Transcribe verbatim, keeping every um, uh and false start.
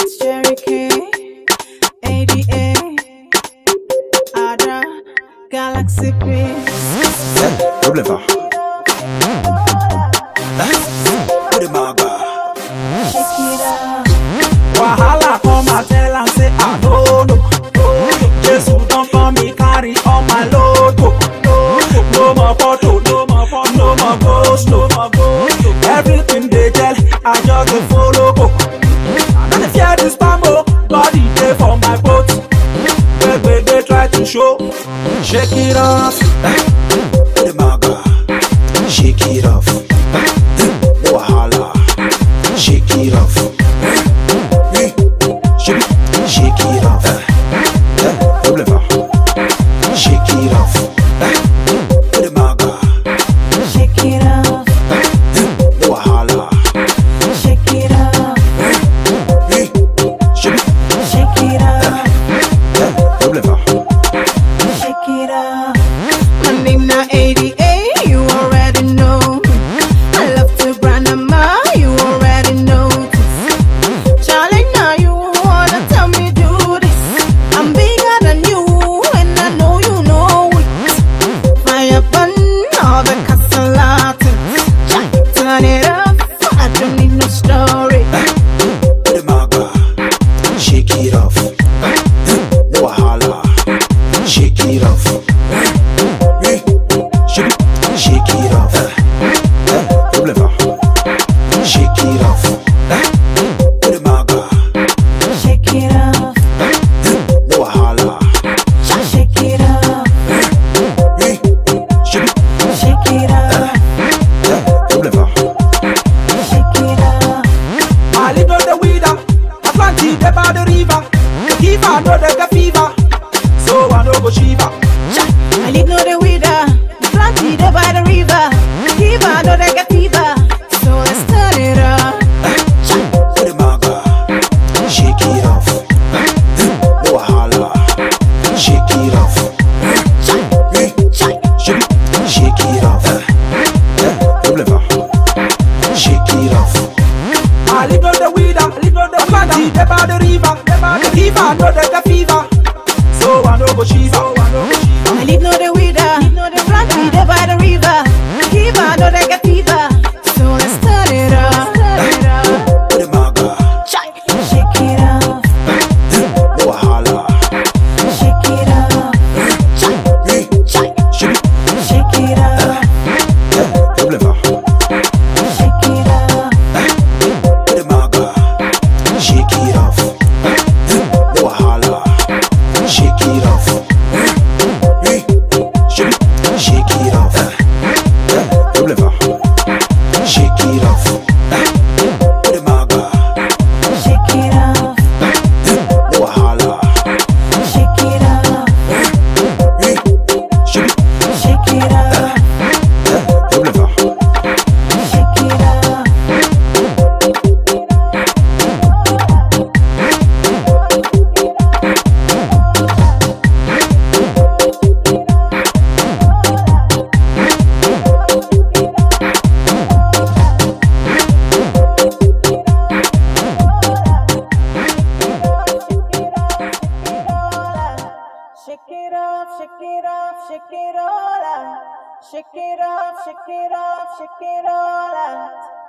Galaxy Peace. Double pas. Put it my bar. Shake it up. Wahala come and tell and say I don't know. Jesus don't come me carry all my load. No more photo, no more photo, no more ghost, no more ghost. Everything they tell, I just dey follow go. I don't fear this bamboo, body dey for my boat. Where they try to show, shake it off. Put it my bar. Shake it off. No wahala. Shake it off. Shake it, shake it off. Double pas. Shake it off. Put it my bar. Shake it up. No wahala. Shake it up. Shake it, Shake it up. double pas. Shake it up. My name na eighty-eight, you already know. I love to brand a ma, you already know this. Charlie, now you wanna tell me do this. I'm bigger than you, and I know you know it. Fire burn all the casalatas. Turn it up, I don't need no story. Put it my bar. Shake it off. No wahala. Shake it off. Shake it, shake it off. Double pas. Shake it off. Put it my bar. Shake it up, No wahala. shake it up, Shake it, shake it up, double pas. shake it up. I live on the weeder, Atlantic dey by the river. The giver know they get fever, so I no go shiver. I live no the weather, plenty there by the river. Fever, no they get fever, so let's turn it up. Put it my bar. Shake it off. No wahala. Shake it off. Shake it, shake it off. Double pas. Shake it off. I live on the weeder, I live on the Atlantic dey by the river. The giver know they get fever, so I no go shiver. I live no the weather, plenty there by the river. Fever, no they get fever, so let's turn it up. Put it my bar. Shake it up, No wahala. shake it up, Shake it, shake it up, double pas. shake it up. Put it my bar. Shake it off. No wahala. Shake it off. Shake it, shake it off. Double pas. Shake it off. Put it my bar. Shake it up, No wahala. shake it up, Shake it, shake it up, double pas. shake it up. Shake it off, shake it off, shake it all out. Shake it off, shake it off, shake it all out.